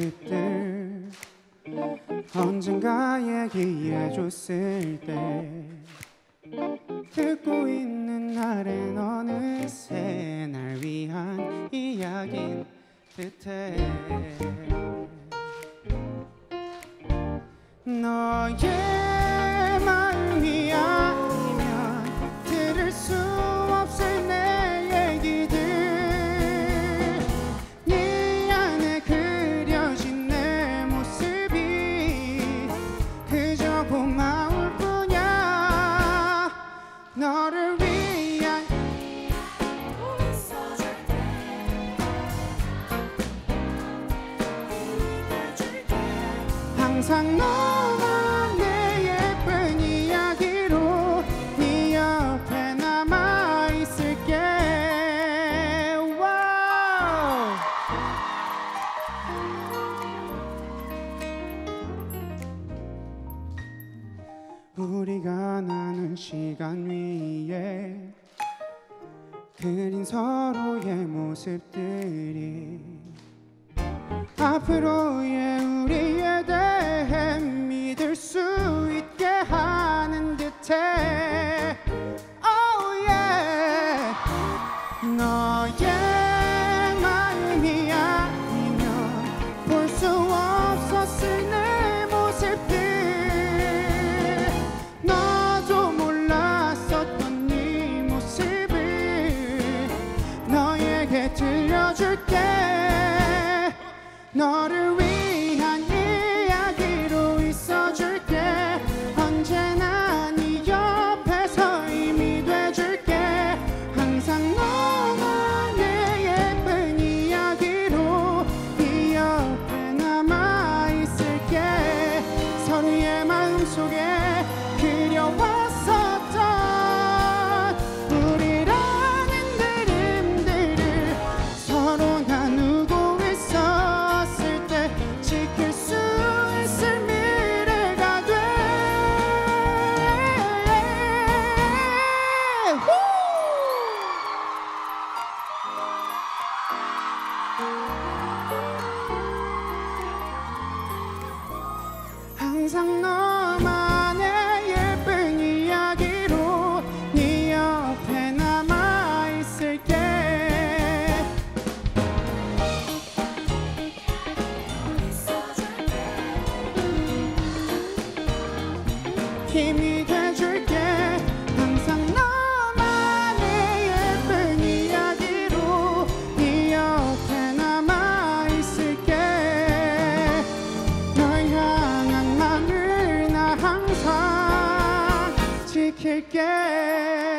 모습들 언젠가 얘기해줬을 때 듣고 있는 날엔 어느새 날 위한 이야기인 듯해. 너의 마음이 아니면 들을 수 없을 내 얘기들, 네 안에 그려진 내 모습이 그저 고마울 뿐이야. 너를 위한 항상 너와 내 예쁜 이야기로 네 옆에 남아있을게. 와우. 우리가 나눈 시간 위에 그린 서로의 모습들이 앞으로의 우리에 대해 믿을 수 있게 하는 듯해. Oh yeah. 너의 마음이 아니면 볼 수 없었을 내 모습들, 너도 몰랐었던 네 모습을 너에게 들려줄게. 너를 위한 이야기로 있어줄게. 언제나 네 옆에서 힘이 돼줄게. 항상 너와 내 예쁜 이야기로 네 옆에 남아있을게. 서로의 마음속에 그려왔었던 우리라는 그림들을 서로 나누고 지킬 수 있을 미래가 돼. 항상 너만의 예쁜 이야기로 네 옆에 남아있을게. 힘이 돼줄게. 항상 너만의 예쁜 이야기로 네 옆에 남아있을게. 널 향한 마음을 나 항상 지킬게.